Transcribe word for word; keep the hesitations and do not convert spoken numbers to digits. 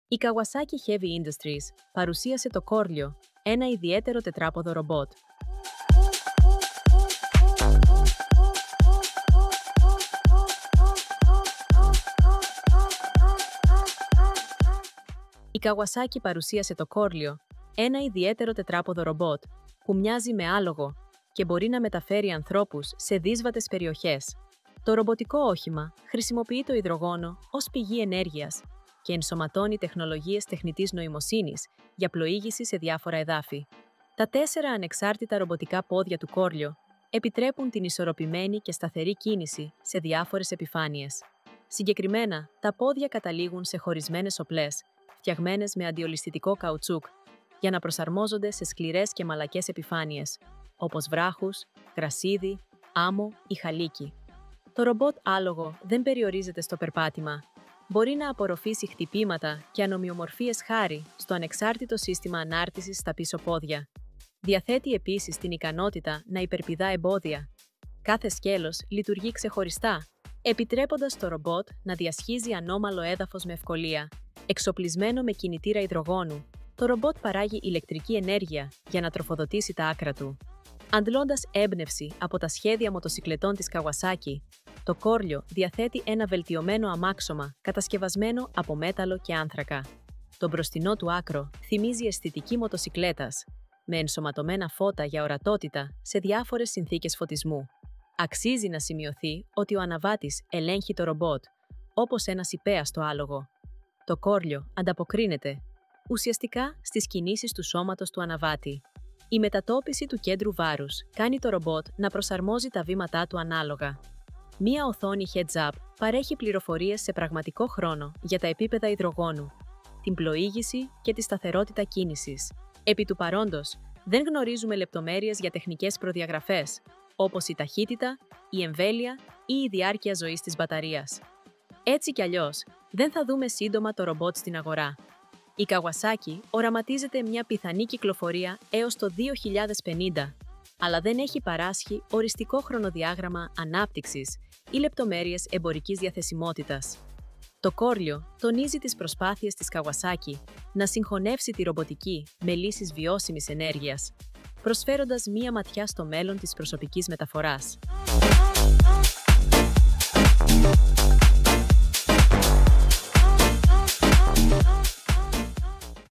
Η Kawasaki Heavy Industries παρουσίασε το Corlio, ένα ιδιαίτερο τετράποδο ρομπότ. Η Kawasaki παρουσίασε το Corlio, ένα ιδιαίτερο τετράποδο ρομπότ που μοιάζει με άλογο και μπορεί να μεταφέρει ανθρώπους σε δύσβατες περιοχές. Το ρομποτικό όχημα χρησιμοποιεί το υδρογόνο ως πηγή ενέργειας και ενσωματώνει τεχνολογίες τεχνητής νοημοσύνης για πλοήγηση σε διάφορα εδάφη. Τα τέσσερα ανεξάρτητα ρομποτικά πόδια του Corlio επιτρέπουν την ισορροπημένη και σταθερή κίνηση σε διάφορες επιφάνειες. Συγκεκριμένα, τα πόδια καταλήγουν σε χωρισμένες οπλές, φτιαγμένες με αντιολισθητικό καουτσούκ, για να προσαρμόζονται σε σκληρές και μαλακές επιφάνειες, όπως βράχους, γρασίδι, άμμο ή χαλίκι. Το ρομπότ άλογο δεν περιορίζεται στο περπάτημα. Μπορεί να απορροφήσει χτυπήματα και ανομοιομορφίες χάρη στο ανεξάρτητο σύστημα ανάρτησης στα πίσω πόδια. Διαθέτει επίσης την ικανότητα να υπερπηδά εμπόδια. Κάθε σκέλος λειτουργεί ξεχωριστά, επιτρέποντας το ρομπότ να διασχίζει ανώμαλο έδαφος με ευκολία. Εξοπλισμένο με κινητήρα υδρογόνου, το ρομπότ παράγει ηλεκτρική ενέργεια για να τροφοδοτήσει τα άκρα του. Αντλώντας έμπνευση από τα σχέδια μοτοσικλετών της Kawasaki, το Corlio διαθέτει ένα βελτιωμένο αμάξωμα κατασκευασμένο από μέταλλο και άνθρακα. Το μπροστινό του άκρο θυμίζει αισθητική μοτοσικλέτας, με ενσωματωμένα φώτα για ορατότητα σε διάφορες συνθήκες φωτισμού. Αξίζει να σημειωθεί ότι ο αναβάτης ελέγχει το ρομπότ, όπως ένας υπέας στο άλογο. Το Corlio ανταποκρίνεται ουσιαστικά στις κινήσεις του σώματος του αναβάτη. Η μετατόπιση του κέντρου βάρους κάνει το ρομπότ να προσαρμόζει τα βήματά του ανάλογα. Μία οθόνη heads-up παρέχει πληροφορίες σε πραγματικό χρόνο για τα επίπεδα υδρογόνου, την πλοήγηση και τη σταθερότητα κίνησης. Επί του παρόντος, δεν γνωρίζουμε λεπτομέρειες για τεχνικές προδιαγραφές, όπως η ταχύτητα, η εμβέλεια ή η διάρκεια ζωής της μπαταρίας. Έτσι κι αλλιώς, δεν θα δούμε σύντομα το ρομπότ στην αγορά. Η Kawasaki οραματίζεται μια πιθανή κυκλοφορία έως το δύο χιλιάδες πενήντα, αλλά δεν έχει παράσχει οριστικό χρονοδιάγραμμα ανάπτυξης ή λεπτομέρειες εμπορικής διαθεσιμότητας. Το Corlio τονίζει τις προσπάθειες της Kawasaki να συγχωνεύσει τη ρομποτική με λύσεις βιώσιμης ενέργειας, προσφέροντας μία ματιά στο μέλλον της προσωπικής μεταφοράς.